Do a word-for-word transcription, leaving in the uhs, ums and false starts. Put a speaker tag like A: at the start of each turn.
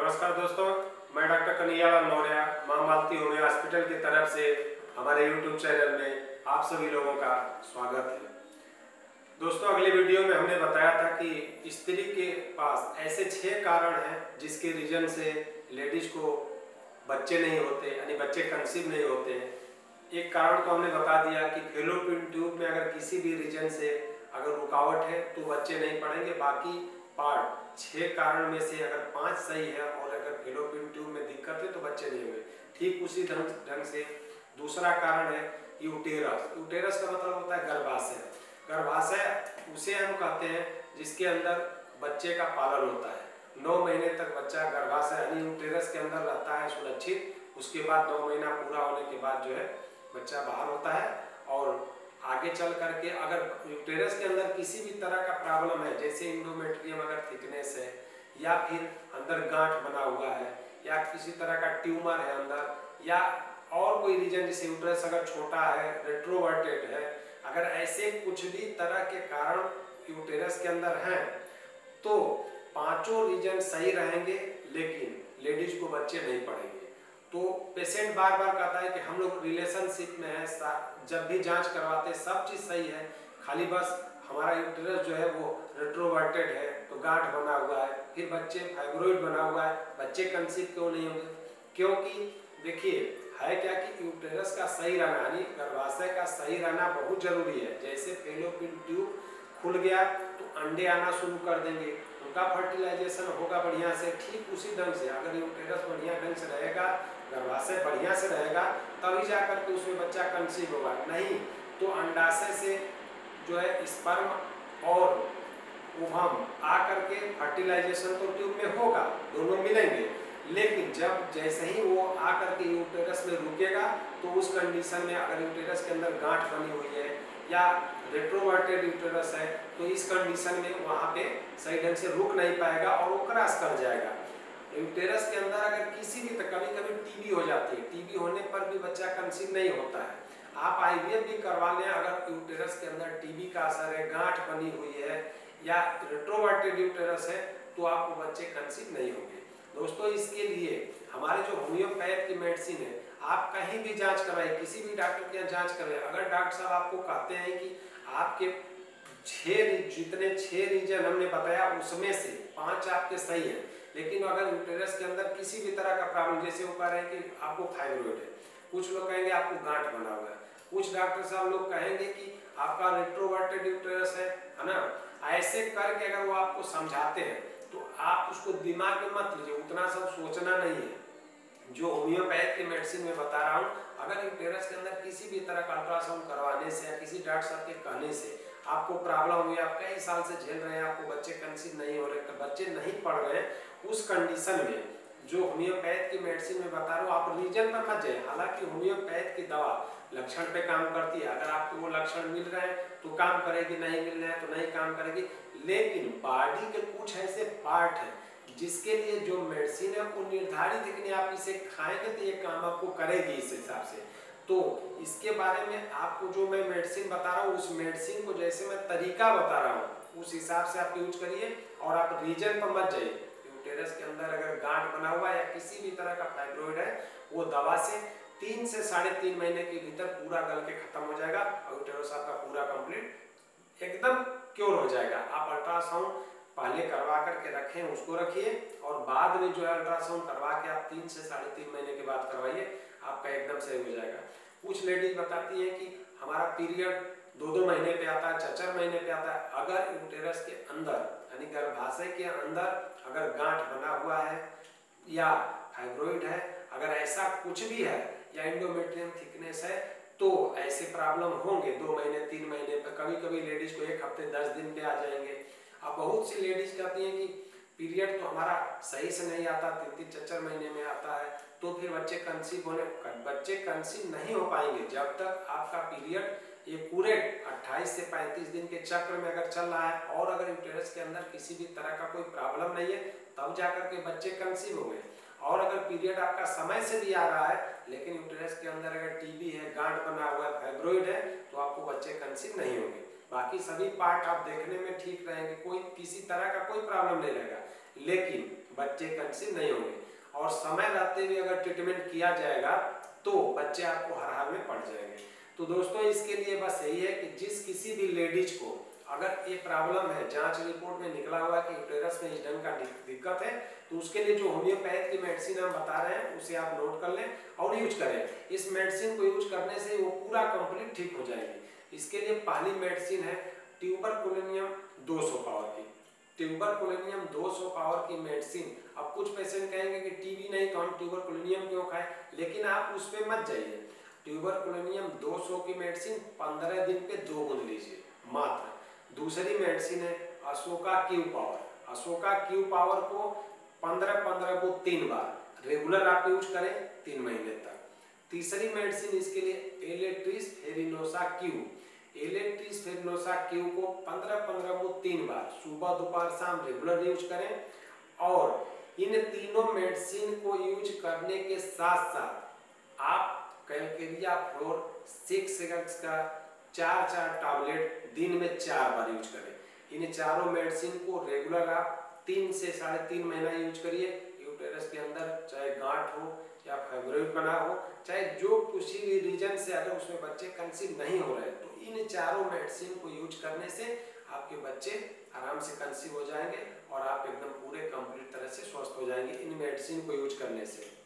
A: नमस्कार दोस्तों, मैं डॉक्टर कन्हैयालाल मौर्य मां मालती होम्यो हॉस्पिटल की तरफ से हमारे यूट्यूब चैनल में आप सभी लोगों का स्वागत है। दोस्तों, अगले वीडियो में हमने बताया था कि स्त्री के पास ऐसे छह कारण हैं जिसके रीजन से लेडीज को बच्चे नहीं होते, यानी बच्चे कंसीव नहीं होते हैं। एक कारण तो हमने बता दिया कि फैलोपियन ट्यूब में अगर किसी भी रीजन से अगर रुकावट है तो बच्चे नहीं पड़ेंगे। बाकी पार्ट छह कारण में से अगर पांच सही है और अगर फैलोपियन ट्यूब में दिक्कत है तो बच्चे नहीं होंगे। ठीक उसी ढंग ढंग से दूसरा कारण है यूटेरस। यूटेरस का मतलब होता है गर्भाशय। गर्भाशय उसे हम कहते हैं जिसके अंदर बच्चे का पालन होता है। नौ महीने तक बच्चा गर्भाशय यानी यूटेरस के अंदर रहता है सुरक्षित। उसके बाद नौ महीना पूरा होने के बाद जो है बच्चा बाहर होता है। और आगे चल करके अगर यूटेरस के अंदर किसी भी तरह का प्रॉब्लम है, जैसे इंडोमेट्रियम अगर थिकनेस है या फिर अंदर गांठ बना हुआ है या किसी तरह का ट्यूमर है अंदर, या और कोई रीजन जैसे यूटेरस अगर छोटा है, रेट्रोवर्टेड है, अगर ऐसे कुछ भी तरह के कारण यूटेरस के अंदर हैं तो पांचों रीजन सही रहेंगे लेकिन लेडीज को बच्चे नहीं पड़ेंगे। तो पेशेंट बार बार कहता है कि हम लोग रिलेशनशिप में है, जब भी जांच करवाते सब चीज़ सही है, खाली बस हमारा यूटेरस जो है वो रेट्रोवर्टेड है तो गांठ बना हुआ है, फिर बच्चे फाइब्रोइड बना हुआ है, बच्चे कंसीव क्यों नहीं होंगे? क्योंकि देखिए है क्या कि यूटेरस का सही रहना यानी गर्भाशय का सही रहना बहुत जरूरी है। जैसे फैलोपियन ट्यूब खुल गया तो अंडे आना शुरू कर देंगे, उनका फर्टिलाइजेशन होगा बढ़िया से। ठीक उसी ढंग से अगर यूटेरस बढ़िया ढंग से रहेगा, गर्भाशय बढ़िया से रहेगा, तभी जाकर के उसमें बच्चा कंसीव होगा। नहीं तो अंडाशय से जो है स्पर्म और ओवम आ करके फर्टिलाइजेशन तो ट्यूब में होगा, दोनों मिलेंगे, लेकिन जब जैसे ही वो आ करके यूटेरस में रुकेगा तो उस कंडीशन में अगर यूटेरस के अंदर गांठ बनी हुई है या रेट्रोवर्टेड यूटेरस है तो इस कंडीशन में वहाँ पे सही ढंग से रुक नहीं पाएगा और वो क्रॉस कर जाएगा। यूटेरस के अंदर अगर किसी भी कभी कभी टीबी हो जाती है, टीबी होने पर भी बच्चा कंसीव नहीं होता है। आप आईवीएफ भी करवा लें, अगर यूटेरस के अंदर टीबी का असर है, गांठ बनी हुई है या रेट्रोवर्टेड यूटेरस है तो आपको बच्चे कंसीव नहीं होंगे। दोस्तों, इसके लिए हमारे जो होम्योपैथ की मेडिसिन है, आप कहीं भी जांच करवाइए, किसी भी डॉक्टर के यहाँ जांच करवाइए। अगर डॉक्टर साहब आपको कहते हैं कि आपके छह जितने छह रीजन हमने बताया उसमें से पांच आपके सही है, लेकिन अगर यूटेरस के अंदर किसी भी तरह का प्रॉब्लम, जैसे वो कह रहे हैं कि आपको फाइब्रोइड है, कुछ लोग कहेंगे आपको गांठ बना हुआ है, कुछ डॉक्टर साहब लोग कहेंगे कि आपका रेट्रोवर्टेड यूटेरस है है ना, ऐसे करके अगर वो आपको समझाते हैं तो आप उसको दिमाग में मत लीजिए, उतना सब सोचना नहीं है। जो होम्योपैथ की मेडिसिन में बता रहा हूँ, अगर यूटेरस के अंदर किसी भी तरह का अल्ट्रासाउंड करवाने से या किसी डॉक्टर साहब के कहने से आपको प्रॉब्लम हुई, आप कई साल से झेल रहे हैं, आपको बच्चे कंसीव नहीं हो रहे, बच्चे नहीं पड़ रहे, उस कंडीशन में जो होम्योपैथ की मेडिसिन में बता रहा हूँ आप रीजन पर मत जाए। हालांकि होम्योपैथ की दवा लक्षण पे काम करती है, अगर आपको वो लक्षण मिल रहे हैं तो काम करेगी, नहीं मिल रहे हैं तो नहीं काम करेगी। लेकिन बॉडी के कुछ ऐसे पार्ट हैं जिसके लिए जो मेडिसिन है वो निर्धारित है कि आप इसे खाएंगे तो ये काम आपको करेगी इस हिसाब से। तो इसके बारे में आपको जो मैं मेडिसिन बता रहा हूँ उस मेडिसिन को जैसे मैं तरीका बता रहा हूँ उस हिसाब से आप यूज करिए और आप रीजन पर मत जाइए। यूटेरस के अंदर अगर गांठ बना हुआ है या किसी भी तरह का फाइब्रोइड है, वो दवा से तीन से साढ़े तीन महीने के भीतर पूरा गल के खत्म हो जाएगा और यूटेरस आपका पूरा कंप्लीट एकदम क्योर हो जाएगा। आप अल्ट्रासाउंड पहले करवा करके रखें, उसको रखिए और बाद में जो है अल्ट्रासाउंड करवा के आप तीन से साढ़े तीन महीने के बाद करवाइए, आपका एकदम सही हो जाएगा। कुछ लेडीज बताती है कि हमारा पीरियड दो दो महीने पे आता है, चार चार महीने पे आता है। अगर यूटेरस के अंदर यानी गर्भाशय के अंदर अगर गांठ बना हुआ है या फाइब्रोइड है, अगर ऐसा कुछ भी है या इंडोमेट्रियम थिकनेस है तो ऐसे प्रॉब्लम होंगे। दो महीने तीन महीने पे, कभी कभी लेडीज को एक हफ्ते दस दिन पे आ जाएंगे। अब बहुत सी लेडीज कहती हैं कि पीरियड तो हमारा सही से नहीं आता, तीन तीन चार चार महीने में आता है, तो फिर बच्चे कंसीव होने बच्चे कंसीव नहीं हो पाएंगे जब तक आपका पीरियड ये पूरे अट्ठाईस से पैंतीस दिन के चक्र में अगर चल रहा है और अगर यूटेरस के अंदर किसी भी तरह का कोई प्रॉब्लम नहीं है तब जाकर के बच्चे कंसीव होंगे। और अगर पीरियड आपका समय से भी आ रहा है लेकिन यूटेरस के अंदर अगर टीबी है, गांठ बना हुआ है, फाइब्रोइड है तो आपको बच्चे कंसीव नहीं होंगे। बाकी सभी पार्ट आप देखने में ठीक रहेंगे, कोई किसी तरह का कोई प्रॉब्लम नहीं रहेगा, लेकिन बच्चे कंसीव नहीं होंगे। और समय रहते हुए अगर ट्रीटमेंट किया जाएगा तो बच्चे आपको हर हाल में पड़ जाएंगे। तो दोस्तों इसके लिए बस यही है कि जिस किसी भी लेडीज को अगर ये प्रॉब्लम है, जांच रिपोर्ट में निकला हुआ है कि यूटेरस में इस ढंग का दिक्कत है, तो उसके लिए जो होम्योपैथ की मेडिसिन हम बता रहे हैं उसे आप नोट कर लें और यूज करें। इस मेडिसिन को यूज करने से वो पूरा कंप्लीट ठीक हो जाएगी। इसके लिए पहली मेडिसिन है ट्यूबरकुलिनियम दो सौ पावर की। ट्यूबरकुलिनियम दो सौ पावर की मेडिसिन, अब कुछ पेशेंट कहेंगे कि टीबी नहीं तो हम ट्यूबरकुलिनियम क्यों खाएं, लेकिन आप उस पर मत जाइए। ट्यूबरकुलिनियम दो सौ की मेडिसिन पंद्रह दिन पे दो बूंद लीजिए मात्र। दूसरी मेडिसिन है Ashoka Q power. Ashoka Q power को पंद्रह पंद्रह को तीन बार रेगुलर आप यूज करें तीन महीने तक। तीसरी मेडिसिन इसके लिए एलेट्रिस फेरिनोसा क्यू। एलेट्रिस फेरिनोसा क्यू को पंद्रह पंद्रह को तीन बार सुबह दोपहर शाम रेगुलर यूज करें। और इन तीनों मेडिसिन को यूज करने के साथ साथ आप कैलकेरिया फ्लोर सिक्स एक्स का चार चार टैबलेट दिन में चार बार यूज करें। इन चारों मेडिसिन को रेगुलर आप तीन से साढ़े तीन महीना यूज करिए। यूटेरस के अंदर चाहे गांठ हो या फाइब्रॉइड बना हो, चाहे जो किसी भी रीजन से अगर उसमें बच्चे कंसीव नहीं हो रहे, तो इन चारों मेडिसिन को यूज करने से आपके बच्चे आराम से कंसीव हो जाएंगे और आप एकदम पूरे कंप्लीट तरह से स्वस्थ हो जाएंगे इन मेडिसिन को यूज करने से।